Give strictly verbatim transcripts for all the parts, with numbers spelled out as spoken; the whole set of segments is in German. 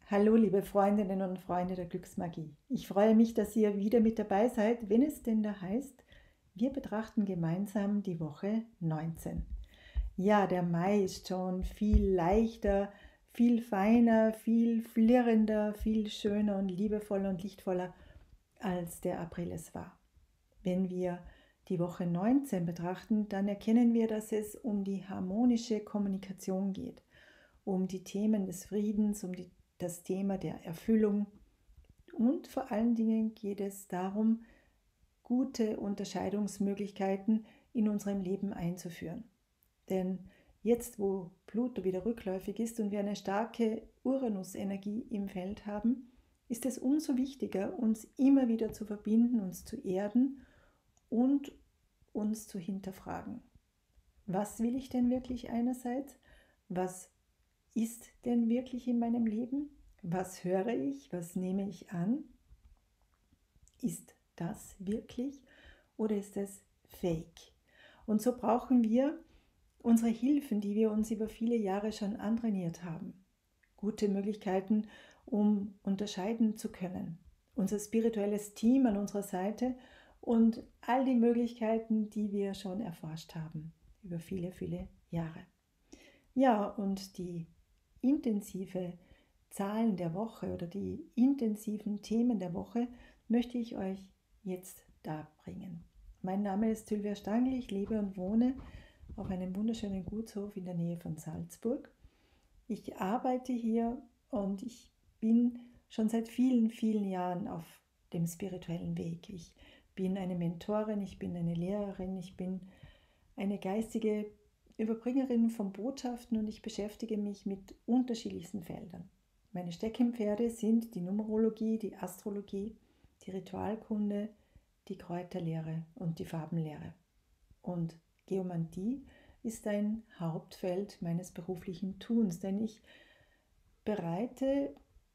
Hallo, liebe Freundinnen und Freunde der Glücksmagie. Ich freue mich, dass ihr wieder mit dabei seid, wenn es denn da heißt, wir betrachten gemeinsam die Woche neunzehn. Ja, der Mai ist schon viel leichter, viel feiner, viel flirrender, viel schöner und liebevoller und lichtvoller, als der April es war. Wenn wir die Woche neunzehn betrachten, dann erkennen wir, dass es um die harmonische Kommunikation geht, um die Themen des Friedens, um die das Thema der Erfüllung und vor allen Dingen geht es darum, gute Unterscheidungsmöglichkeiten in unserem Leben einzuführen. Denn jetzt, wo Pluto wieder rückläufig ist und wir eine starke Uranus-Energie im Feld haben, ist es umso wichtiger, uns immer wieder zu verbinden, uns zu erden und uns zu hinterfragen. Was will ich denn wirklich einerseits? Was ist denn wirklich in meinem Leben? Was höre ich? Was nehme ich an? Ist das wirklich oder ist es fake? Und so brauchen wir unsere Hilfen, die wir uns über viele Jahre schon antrainiert haben. Gute Möglichkeiten, um unterscheiden zu können. Unser spirituelles Team an unserer Seite und all die Möglichkeiten, die wir schon erforscht haben über viele, viele Jahre. Ja, und die intensive Zahlen der Woche oder die intensiven Themen der Woche möchte ich euch jetzt darbringen. Mein Name ist Sylvia Stangl, ich lebe und wohne auf einem wunderschönen Gutshof in der Nähe von Salzburg. Ich arbeite hier und ich bin schon seit vielen, vielen Jahren auf dem spirituellen Weg. Ich bin eine Mentorin, ich bin eine Lehrerin, ich bin eine geistige Überbringerin von Botschaften und ich beschäftige mich mit unterschiedlichsten Feldern. Meine Steckenpferde sind die Numerologie, die Astrologie, die Ritualkunde, die Kräuterlehre und die Farbenlehre. Und Geomantie ist ein Hauptfeld meines beruflichen Tuns, denn ich bereite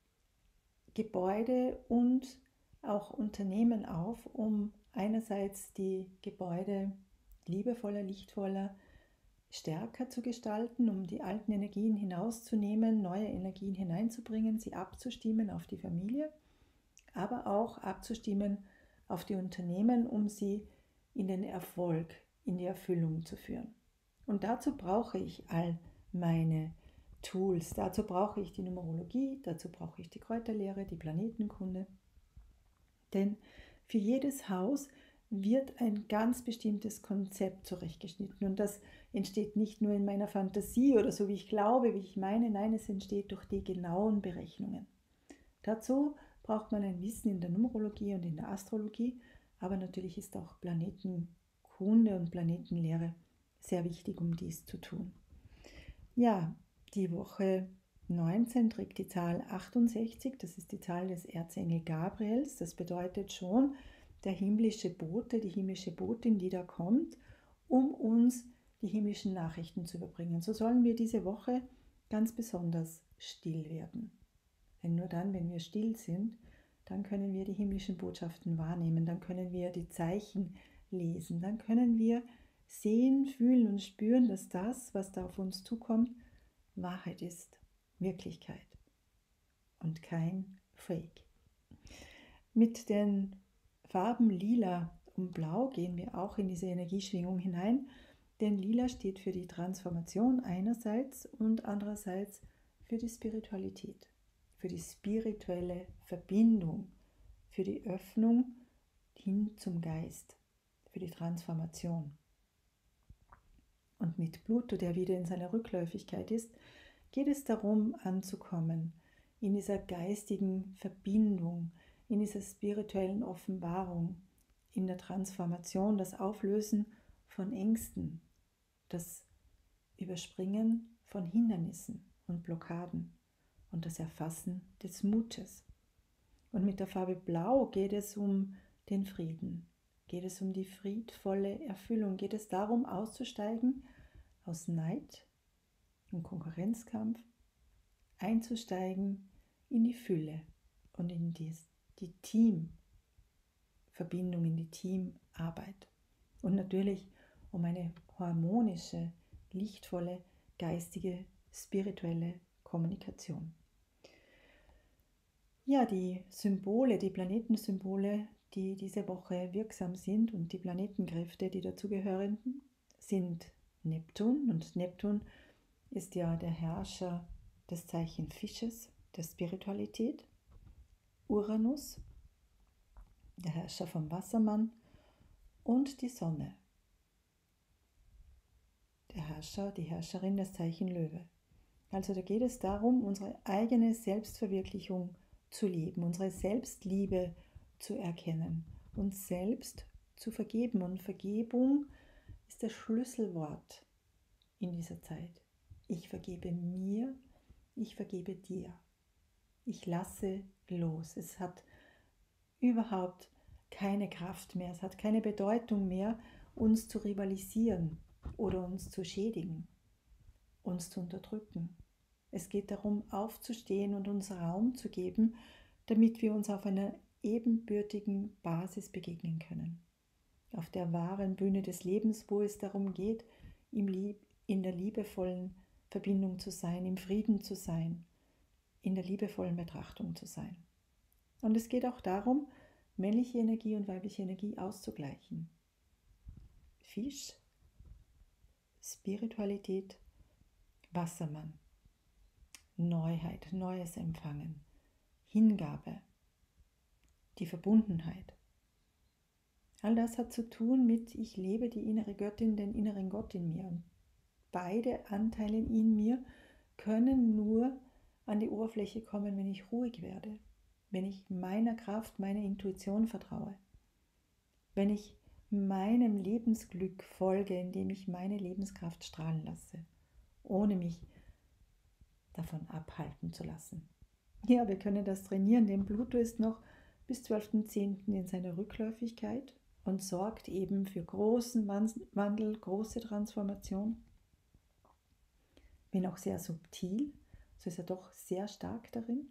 Gebäude und auch Unternehmen auf, um einerseits die Gebäude liebevoller, lichtvoller, stärker zu gestalten, um die alten Energien hinauszunehmen, neue Energien hineinzubringen, sie abzustimmen auf die Familie, aber auch abzustimmen auf die Unternehmen, um sie in den Erfolg, in die Erfüllung zu führen. Und dazu brauche ich all meine Tools. Dazu brauche ich die Numerologie, dazu brauche ich die Kräuterlehre, die Planetenkunde. Denn für jedes Haus wird ein ganz bestimmtes Konzept zurechtgeschnitten. Und das entsteht nicht nur in meiner Fantasie oder so, wie ich glaube, wie ich meine. Nein, es entsteht durch die genauen Berechnungen. Dazu braucht man ein Wissen in der Numerologie und in der Astrologie, aber natürlich ist auch Planetenkunde und Planetenlehre sehr wichtig, um dies zu tun. Ja, die Woche neunzehn trägt die Zahl achtundsechzig, das ist die Zahl des Erzengel Gabriels. Das bedeutet schon, der himmlische Bote, die himmlische Botin, die da kommt, um uns die himmlischen Nachrichten zu überbringen. So sollen wir diese Woche ganz besonders still werden. Denn nur dann, wenn wir still sind, dann können wir die himmlischen Botschaften wahrnehmen, dann können wir die Zeichen lesen, dann können wir sehen, fühlen und spüren, dass das, was da auf uns zukommt, Wahrheit ist, Wirklichkeit und kein Fake. Mit den Farben Lila und Blau gehen wir auch in diese Energieschwingung hinein, denn Lila steht für die Transformation einerseits und andererseits für die Spiritualität, für die spirituelle Verbindung, für die Öffnung hin zum Geist, für die Transformation. Und mit Pluto, der wieder in seiner Rückläufigkeit ist, geht es darum, anzukommen in dieser geistigen Verbindung, in dieser spirituellen Offenbarung, in der Transformation, das Auflösen von Ängsten, das Überspringen von Hindernissen und Blockaden und das Erfassen des Mutes. Und mit der Farbe Blau geht es um den Frieden, geht es um die friedvolle Erfüllung, geht es darum, auszusteigen aus Neid und Konkurrenzkampf, einzusteigen in die Fülle und in die, die Teamverbindung, in die Teamarbeit. Und natürlich um eine harmonische, lichtvolle, geistige, spirituelle Kommunikation. Ja, die Symbole, die Planetensymbole, die diese Woche wirksam sind und die Planetenkräfte, die dazugehören, sind Neptun. Und Neptun ist ja der Herrscher des Zeichen Fisches, der Spiritualität. Uranus, der Herrscher vom Wassermann. Und die Sonne, der Herrscher, die Herrscherin des Zeichen Löwe. Also da geht es darum, unsere eigene Selbstverwirklichung zu leben, unsere Selbstliebe zu erkennen, uns selbst zu vergeben. Und Vergebung ist das Schlüsselwort in dieser Zeit. Ich vergebe mir, ich vergebe dir. Ich lasse los. Es hat überhaupt keine Kraft mehr, es hat keine Bedeutung mehr, uns zu rivalisieren oder uns zu schädigen, uns zu unterdrücken. Es geht darum, aufzustehen und uns Raum zu geben, damit wir uns auf einer ebenbürtigen Basis begegnen können. Auf der wahren Bühne des Lebens, wo es darum geht, in der liebevollen Verbindung zu sein, im Frieden zu sein, in der liebevollen Betrachtung zu sein. Und es geht auch darum, männliche Energie und weibliche Energie auszugleichen. Fisch, Spiritualität, Wassermann, Neuheit, Neues empfangen, Hingabe, die Verbundenheit. All das hat zu tun mit, ich lebe die innere Göttin, den inneren Gott in mir. Und beide Anteile in mir können nur an die Oberfläche kommen, wenn ich ruhig werde, wenn ich meiner Kraft, meiner Intuition vertraue, wenn ich meinem Lebensglück folge, indem ich meine Lebenskraft strahlen lasse, ohne mich davon abhalten zu lassen. Ja, wir können das trainieren, denn Pluto ist noch bis zwölften zehnten in seiner Rückläufigkeit und sorgt eben für großen Wandel, große Transformation. Wenn auch sehr subtil, so ist er doch sehr stark darin.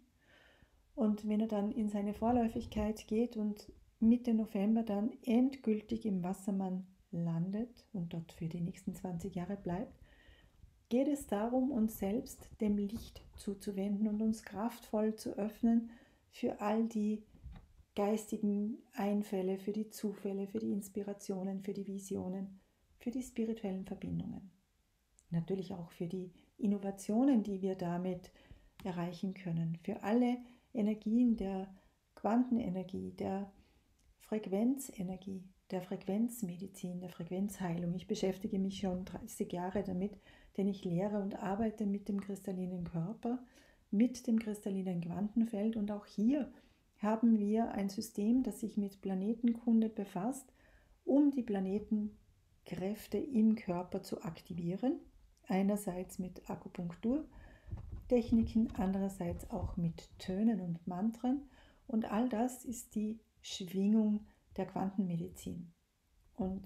Und wenn er dann in seine Vorläufigkeit geht und Mitte November dann endgültig im Wassermann landet und dort für die nächsten zwanzig Jahre bleibt, geht es darum, uns selbst dem Licht zuzuwenden und uns kraftvoll zu öffnen für all die geistigen Einfälle, für die Zufälle, für die Inspirationen, für die Visionen, für die spirituellen Verbindungen. Natürlich auch für die Innovationen, die wir damit erreichen können, für alle Energien der Quantenenergie, der Frequenzenergie, der Frequenzmedizin, der Frequenzheilung. Ich beschäftige mich schon dreißig Jahre damit, denn ich lehre und arbeite mit dem kristallinen Körper, mit dem kristallinen Quantenfeld, und auch hier haben wir ein System, das sich mit Planetenkunde befasst, um die Planetenkräfte im Körper zu aktivieren. Einerseits mit Akupunkturtechniken, andererseits auch mit Tönen und Mantren. Und all das ist die Schwingung der Quantenmedizin. Und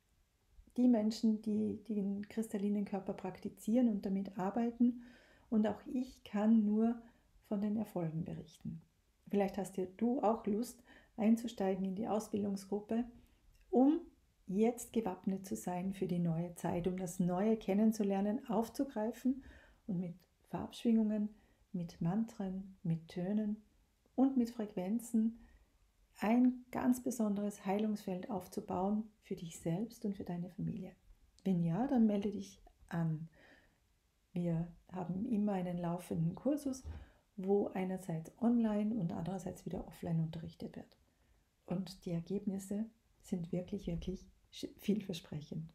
die Menschen, die den kristallinen Körper praktizieren und damit arbeiten, und auch ich kann nur von den Erfolgen berichten. Vielleicht hast ja du auch Lust, einzusteigen in die Ausbildungsgruppe, um jetzt gewappnet zu sein für die neue Zeit, um das Neue kennenzulernen, aufzugreifen und mit Farbschwingungen, mit Mantren, mit Tönen und mit Frequenzen ein ganz besonderes Heilungsfeld aufzubauen für dich selbst und für deine Familie. Wenn ja, dann melde dich an. Wir haben immer einen laufenden Kursus, wo einerseits online und andererseits wieder offline unterrichtet wird. Und die Ergebnisse sind wirklich, wirklich vielversprechend.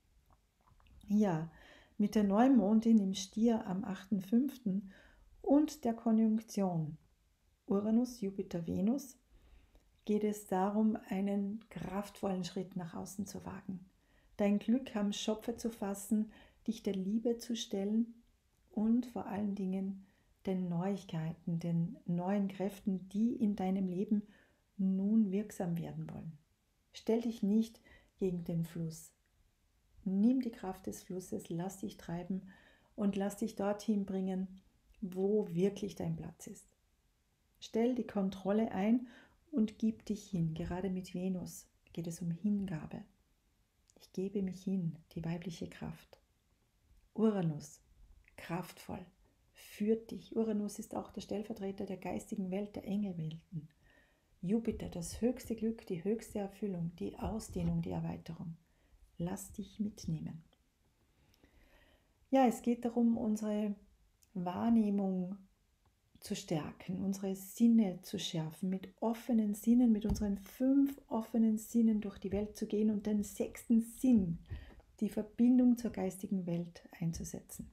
Ja, mit der Neumondin im Stier am achten fünften und der Konjunktion Uranus, Jupiter, Venus geht es darum, einen kraftvollen Schritt nach außen zu wagen, dein Glück am Schopfe zu fassen, dich der Liebe zu stellen und vor allen Dingen den Neuigkeiten, den neuen Kräften, die in deinem Leben nun wirksam werden wollen. Stell dich nicht gegen den Fluss. Nimm die Kraft des Flusses, lass dich treiben und lass dich dorthin bringen, wo wirklich dein Platz ist. Stell die Kontrolle ein und gib dich hin. Gerade mit Venus geht es um Hingabe. Ich gebe mich hin, die weibliche Kraft. Uranus, kraftvoll, führt dich. Uranus ist auch der Stellvertreter der geistigen Welt, der Engelwelten. Jupiter, das höchste Glück, die höchste Erfüllung, die Ausdehnung, die Erweiterung. Lass dich mitnehmen. Ja, es geht darum, unsere Wahrnehmung zu stärken, unsere Sinne zu schärfen, mit offenen Sinnen, mit unseren fünf offenen Sinnen durch die Welt zu gehen und den sechsten Sinn, die Verbindung zur geistigen Welt einzusetzen.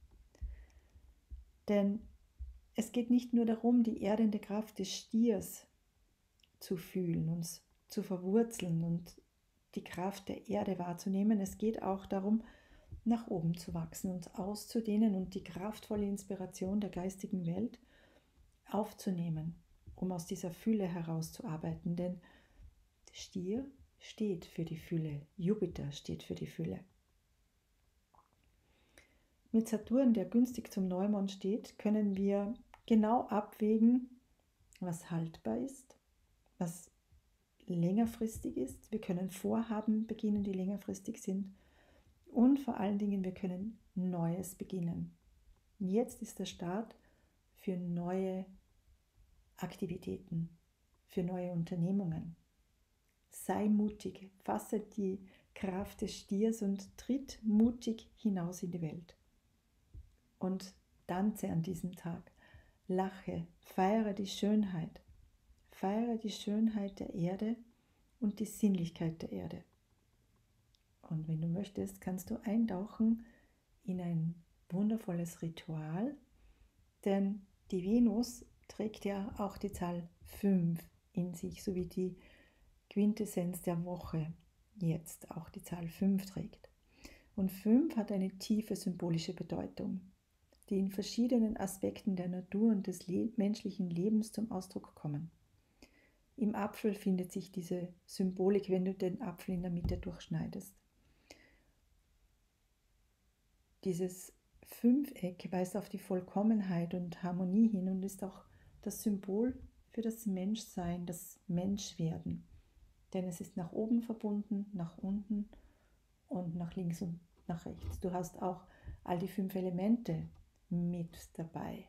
Denn es geht nicht nur darum, die erdende Kraft des Stiers zu fühlen, uns zu verwurzeln und die Kraft der Erde wahrzunehmen. Es geht auch darum, nach oben zu wachsen, uns auszudehnen und die kraftvolle Inspiration der geistigen Welt aufzunehmen, um aus dieser Fülle herauszuarbeiten. Denn der Stier steht für die Fülle, Jupiter steht für die Fülle. Mit Saturn, der günstig zum Neumond steht, können wir genau abwägen, was haltbar ist, was längerfristig ist. Wir können Vorhaben beginnen, die längerfristig sind. Und vor allen Dingen, wir können Neues beginnen. Jetzt ist der Start für neue Aktivitäten, für neue Unternehmungen. Sei mutig, fasse die Kraft des Stiers und tritt mutig hinaus in die Welt. Und tanze an diesem Tag, lache, feiere die Schönheit, feiere die Schönheit der Erde und die Sinnlichkeit der Erde. Und wenn du möchtest, kannst du eintauchen in ein wundervolles Ritual, denn die Venus trägt ja auch die Zahl fünf in sich, sowie die Quintessenz der Woche jetzt auch die Zahl fünf trägt. Und fünf hat eine tiefe symbolische Bedeutung, die in verschiedenen Aspekten der Natur und des le- menschlichen Lebens zum Ausdruck kommen. Im Apfel findet sich diese Symbolik, wenn du den Apfel in der Mitte durchschneidest. Dieses Fünfeck weist auf die Vollkommenheit und Harmonie hin und ist auch das Symbol für das Menschsein, das Menschwerden. Denn es ist nach oben verbunden, nach unten und nach links und nach rechts. Du hast auch all die fünf Elemente mit dabei.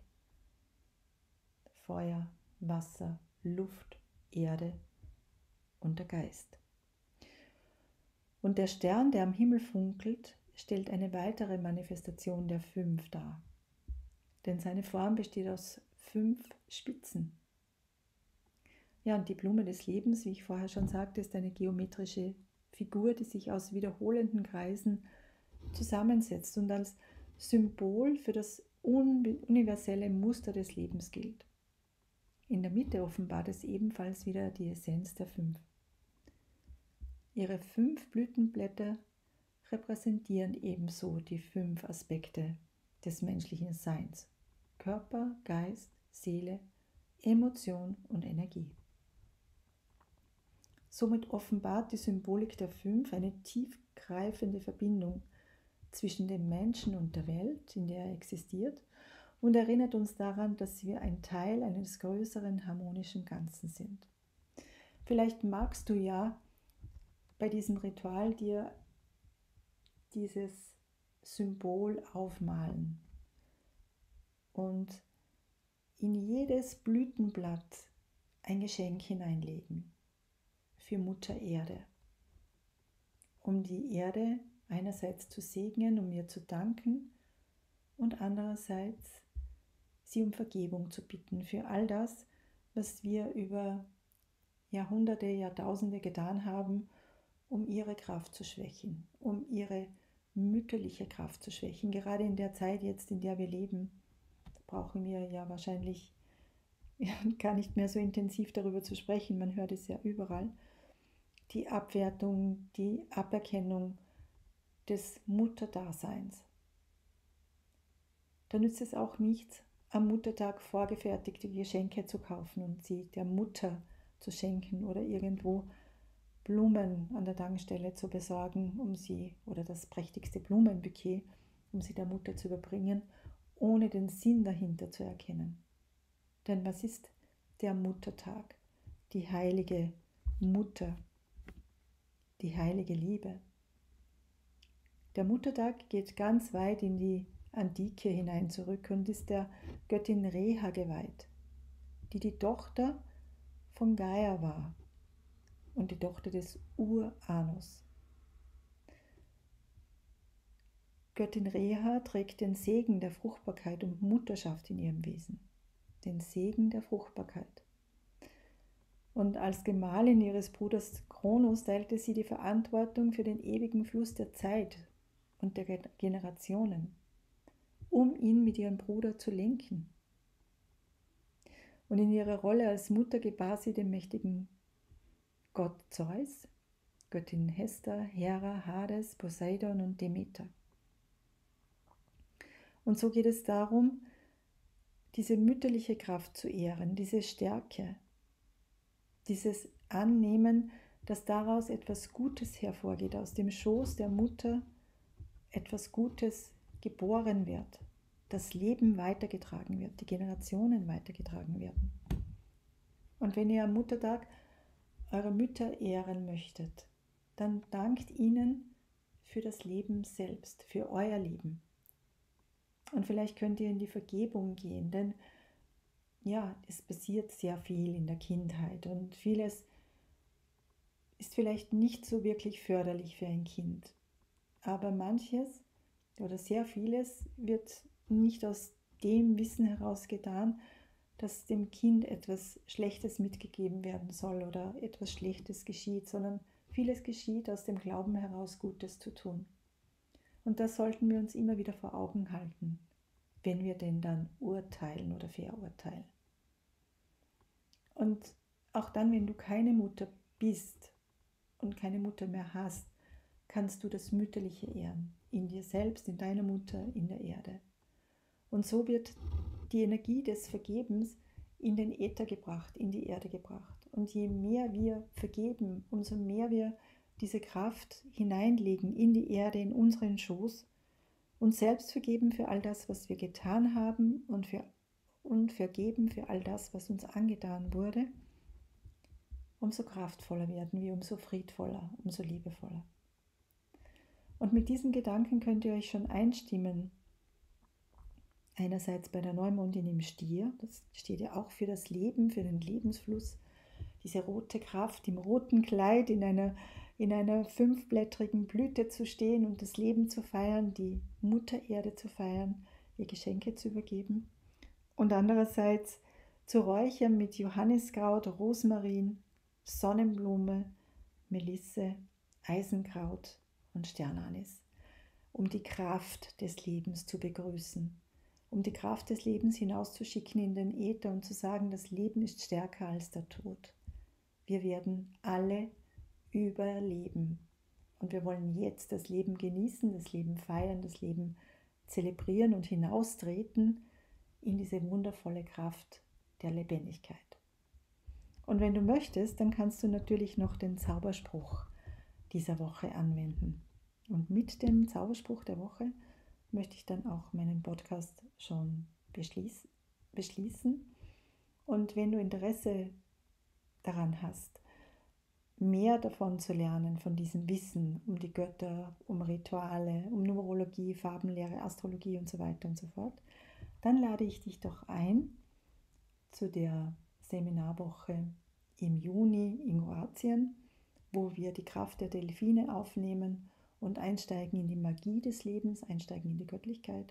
Feuer, Wasser, Luft, Erde und der Geist. Und der Stern, der am Himmel funkelt, stellt eine weitere Manifestation der fünf dar. Denn seine Form besteht aus fünf Spitzen. Ja, und die Blume des Lebens, wie ich vorher schon sagte, ist eine geometrische Figur, die sich aus wiederholenden Kreisen zusammensetzt und als Symbol für das universelle Muster des Lebens gilt. In der Mitte offenbart es ebenfalls wieder die Essenz der fünf. Ihre fünf Blütenblätter repräsentieren ebenso die fünf Aspekte des menschlichen Seins: Körper, Geist, Seele, Emotion und Energie. Somit offenbart die Symbolik der fünf eine tiefgreifende Verbindung zwischen dem Menschen und der Welt, in der er existiert, und erinnert uns daran, dass wir ein Teil eines größeren harmonischen Ganzen sind. Vielleicht magst du ja bei diesem Ritual dir dieses Symbol aufmalen und in jedes Blütenblatt ein Geschenk hineinlegen für Mutter Erde, um die Erde einerseits zu segnen, um ihr zu danken und andererseits sie um Vergebung zu bitten für all das, was wir über Jahrhunderte, Jahrtausende getan haben, um ihre Kraft zu schwächen, um ihre mütterliche Kraft zu schwächen. Gerade in der Zeit jetzt, in der wir leben, brauchen wir ja wahrscheinlich gar nicht mehr so intensiv darüber zu sprechen. Man hört es ja überall. Die Abwertung, die Aberkennung des Mutterdaseins. Da nützt es auch nichts, am Muttertag vorgefertigte Geschenke zu kaufen und sie der Mutter zu schenken oder irgendwo Blumen an der Tankstelle zu besorgen, um sie, oder das prächtigste Blumenbouquet, um sie der Mutter zu überbringen, ohne den Sinn dahinter zu erkennen. Denn was ist der Muttertag? Die heilige Mutter, die heilige Liebe. Der Muttertag geht ganz weit in die Antike hinein zurück und ist der Göttin Rhea geweiht, die die Tochter von Gaia war und die Tochter des Uranus. Göttin Rhea trägt den Segen der Fruchtbarkeit und Mutterschaft in ihrem Wesen. Den Segen der Fruchtbarkeit. Und als Gemahlin ihres Bruders Kronos teilte sie die Verantwortung für den ewigen Fluss der Zeit und der Generationen, um ihn mit ihrem Bruder zu lenken. Und in ihrer Rolle als Mutter gebar sie den mächtigen Gott Zeus, Göttin Hester, Hera, Hades, Poseidon und Demeter. Und so geht es darum, diese mütterliche Kraft zu ehren, diese Stärke, dieses Annehmen, dass daraus etwas Gutes hervorgeht, aus dem Schoß der Mutter etwas Gutes geboren wird, das Leben weitergetragen wird, die Generationen weitergetragen werden. Und wenn ihr am Muttertag eure Mütter ehren möchtet, dann dankt ihnen für das Leben selbst, für euer Leben. Und vielleicht könnt ihr in die Vergebung gehen, denn ja, es passiert sehr viel in der Kindheit und vieles ist vielleicht nicht so wirklich förderlich für ein Kind. Aber manches oder sehr vieles wird nicht aus dem Wissen heraus getan, dass dem Kind etwas Schlechtes mitgegeben werden soll oder etwas Schlechtes geschieht, sondern vieles geschieht aus dem Glauben heraus, Gutes zu tun. Und das sollten wir uns immer wieder vor Augen halten, wenn wir denn dann urteilen oder verurteilen. Und auch dann, wenn du keine Mutter bist und keine Mutter mehr hast, kannst du das Mütterliche ehren. In dir selbst, in deiner Mutter, in der Erde. Und so wird die Energie des Vergebens in den Äther gebracht, in die Erde gebracht. Und je mehr wir vergeben, umso mehr wir diese Kraft hineinlegen in die Erde, in unseren Schoß, uns selbst vergeben für all das, was wir getan haben und für und vergeben für all das, was uns angetan wurde, umso kraftvoller werden wir, umso friedvoller, umso liebevoller. Und mit diesen Gedanken könnt ihr euch schon einstimmen. Einerseits bei der Neumondin im Stier, das steht ja auch für das Leben, für den Lebensfluss, diese rote Kraft im roten Kleid in einer, in einer fünfblättrigen Blüte zu stehen und das Leben zu feiern, die Mutter Erde zu feiern, ihr Geschenke zu übergeben. Und andererseits zu räuchern mit Johanniskraut, Rosmarin, Sonnenblume, Melisse, Eisenkraut und Sternanis, um die Kraft des Lebens zu begrüßen, um die Kraft des Lebens hinauszuschicken in den Äther und zu sagen, das Leben ist stärker als der Tod. Wir werden alle überleben und wir wollen jetzt das Leben genießen, das Leben feiern, das Leben zelebrieren und hinaustreten in diese wundervolle Kraft der Lebendigkeit. Und wenn du möchtest, dann kannst du natürlich noch den Zauberspruch dieser Woche anwenden. Und mit dem Zauberspruch der Woche möchte ich dann auch meinen Podcast schon beschließ, beschließen. Und wenn du Interesse daran hast, mehr davon zu lernen, von diesem Wissen um die Götter, um Rituale, um Numerologie, Farbenlehre, Astrologie und so weiter und so fort, dann lade ich dich doch ein zu der Seminarwoche im Juni in Kroatien, wo wir die Kraft der Delfine aufnehmen und einsteigen in die Magie des Lebens, einsteigen in die Göttlichkeit.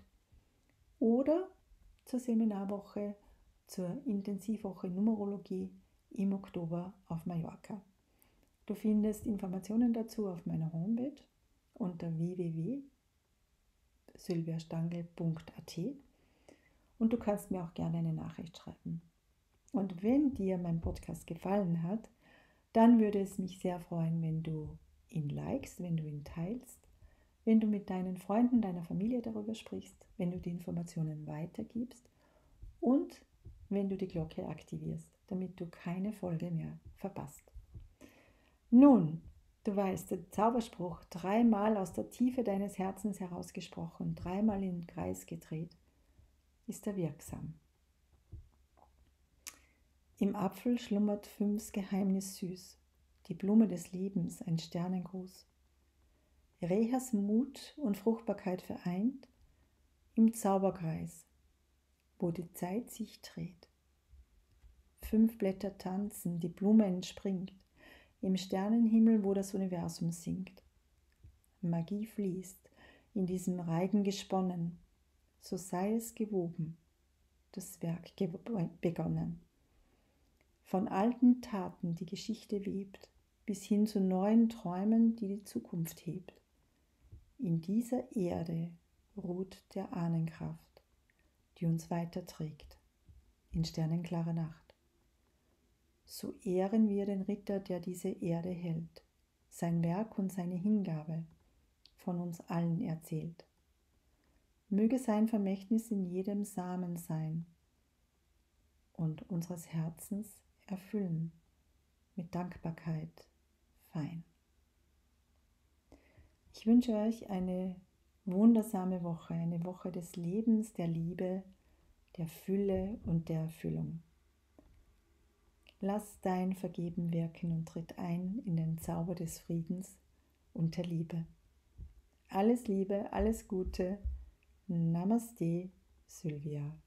Oder zur Seminarwoche, zur Intensivwoche Numerologie im Oktober auf Mallorca. Du findest Informationen dazu auf meiner Homepage unter w w w punkt sylviastangl punkt a t und du kannst mir auch gerne eine Nachricht schreiben. Und wenn dir mein Podcast gefallen hat, dann würde es mich sehr freuen, wenn du ihn likest, wenn du ihn teilst, wenn du mit deinen Freunden, deiner Familie darüber sprichst, wenn du die Informationen weitergibst und wenn du die Glocke aktivierst, damit du keine Folge mehr verpasst. Nun, du weißt, der Zauberspruch, dreimal aus der Tiefe deines Herzens herausgesprochen, dreimal in den Kreis gedreht, ist er wirksam. Im Apfel schlummert fünfs Geheimnis süß, die Blume des Lebens, ein Sternengruß. Rehas Mut und Fruchtbarkeit vereint, im Zauberkreis, wo die Zeit sich dreht. Fünf Blätter tanzen, die Blume entspringt, im Sternenhimmel, wo das Universum singt. Magie fließt, in diesem Reigen gesponnen, so sei es gewoben, das Werk begonnen. Von alten Taten die Geschichte webt, bis hin zu neuen Träumen, die die Zukunft hebt. In dieser Erde ruht der Ahnenkraft, die uns weiterträgt in sternenklarer Nacht. So ehren wir den Ritter, der diese Erde hält, sein Werk und seine Hingabe von uns allen erzählt. Möge sein Vermächtnis in jedem Samen sein und unseres Herzens erfüllen mit Dankbarkeit fein. Ich wünsche euch eine wundersame Woche, eine Woche des Lebens, der Liebe, der Fülle und der Erfüllung. Lass dein Vergeben wirken und tritt ein in den Zauber des Friedens und der Liebe. Alles Liebe, alles Gute. Namaste, Sylvia.